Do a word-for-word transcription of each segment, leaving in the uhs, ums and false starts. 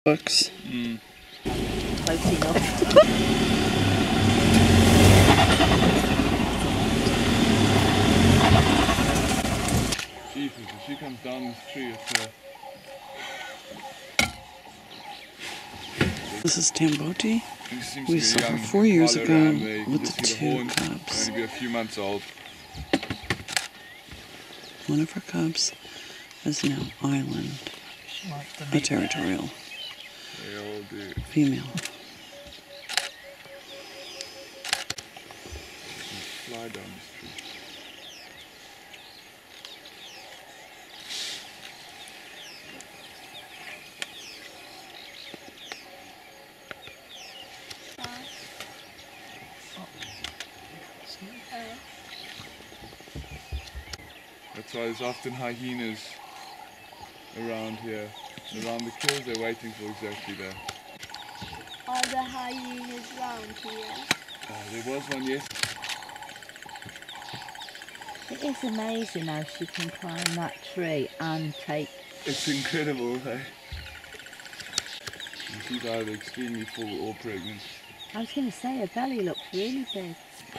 books. Mm. Close enough. Jesus, if she comes down this tree, it's uh... This is Tree-Tamboti. We saw her young four years Impala ago there. with just the hear two horns. cubs. Only be a few months old. One of her cubs is now island, a territorial They all do. female. Fly down this tree. That's why there's often hyenas around here. Around the kills, they're waiting for exactly that. Are the hyenas round here? Uh, there was one yesterday. It is amazing how she can climb that tree and take... It's incredible, hey? And she's either extremely full or pregnant. I was going to say, her belly looks really big.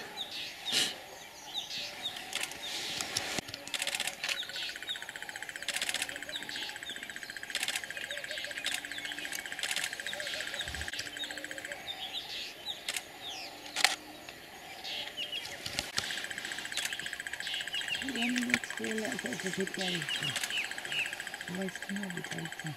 You only need to do a little bit of a good belly. Always can all be taken.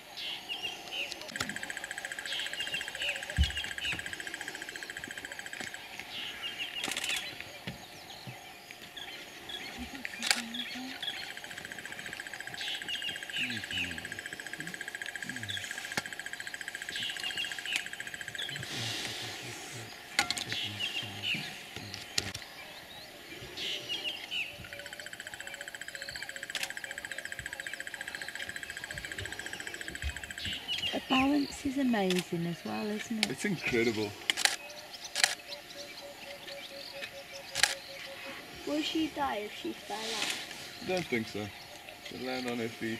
The balance is amazing as well, isn't it? It's incredible. Will she die if she fell out? I don't think so. She'll land on her feet.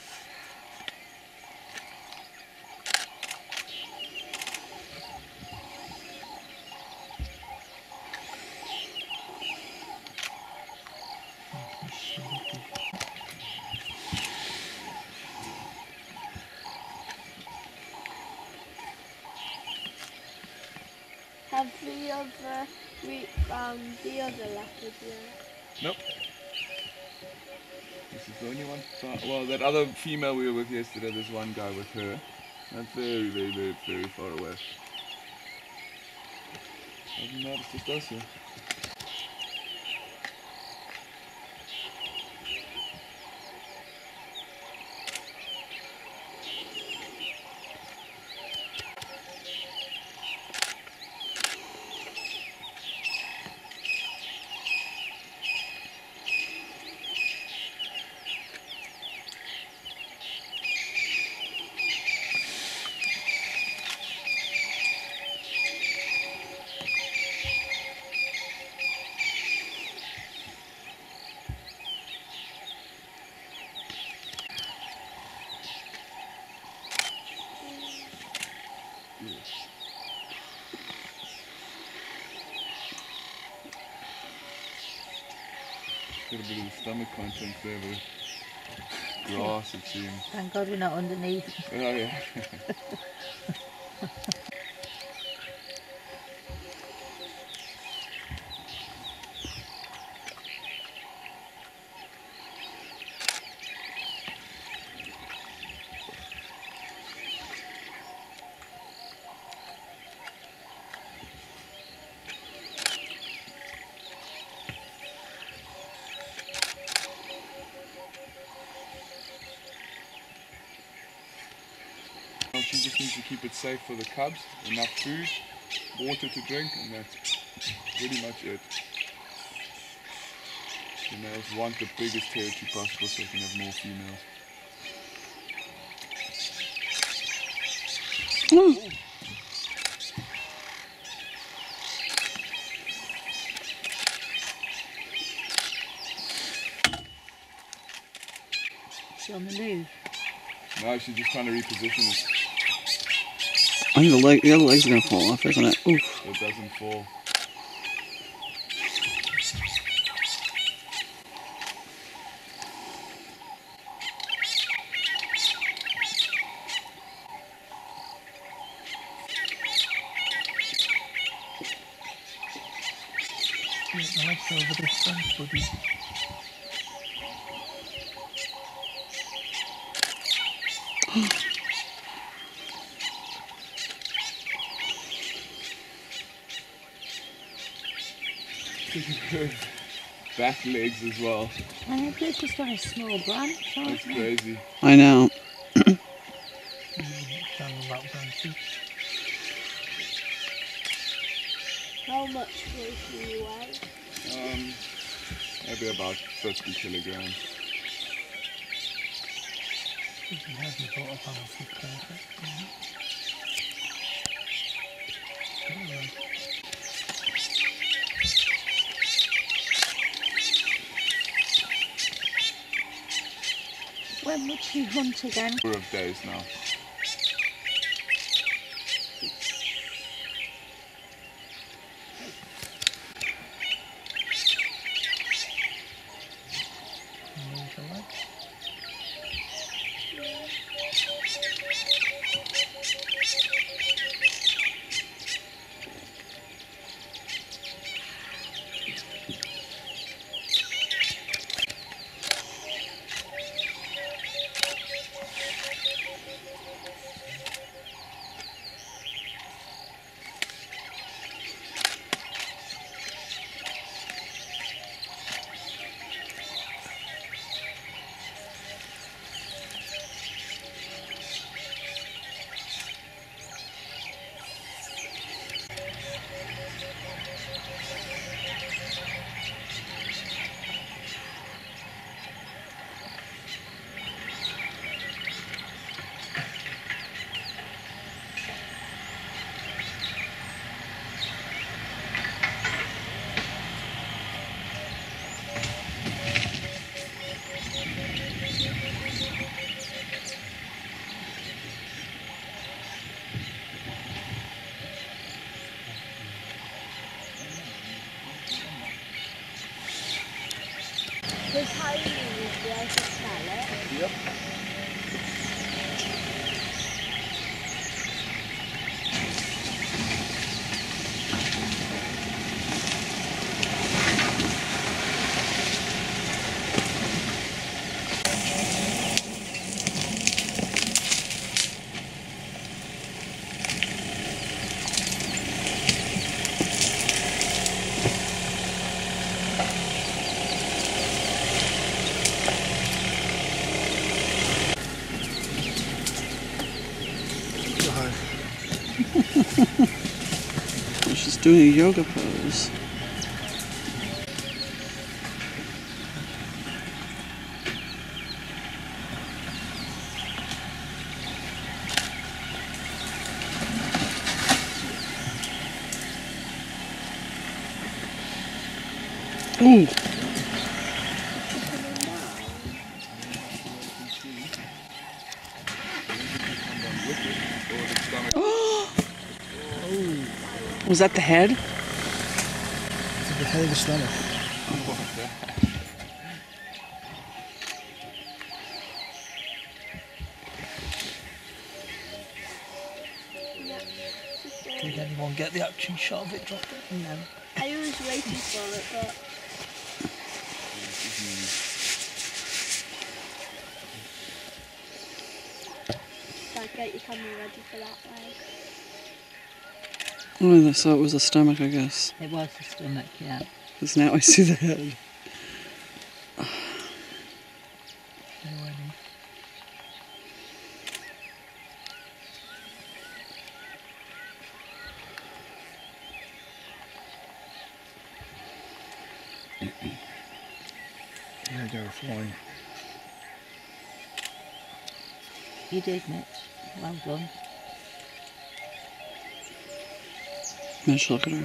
Have the other we found the other leopard yet? Nope. This is the only one. Well, that other female we were with yesterday, there's one guy with her. That's very, very, very, very far away. I haven't noticed this does here. Got a bit of stomach contents there, but grass it seems. Thank God we're not underneath. Oh yeah. She just needs to keep it safe for the cubs, enough food, water to drink, and that's pretty much it. The males want the biggest territory possible so they can have more females. Ooh. She's on the move. No, she's just trying to reposition it. I think the, leg, the other leg's are going to fall off, isn't it? Oof. It doesn't fall. The legs over this one, buddy. Back legs as well. And they're just on a small branch, aren't That's they? crazy. I know. Down on that branch. How much do you weigh? Um, maybe about fifty kilograms. You have your bottle balance is perfect. Yeah. When would she hunt again? Number of days now. Move the legs. Because how you would be able to smell it? Yep. She's doing a yoga pose. Ooh. Was that the head? It's the head of the stomach. Did anyone get the action shot of it dropping? No. I was waiting for it, but like, get your camera ready for that way. Oh, so it was the stomach, I guess. It was the stomach, yeah. Because now I see the head. Yeah, they were flying. You did, Mitch. Well done. Mitch, look at her.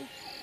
Bye.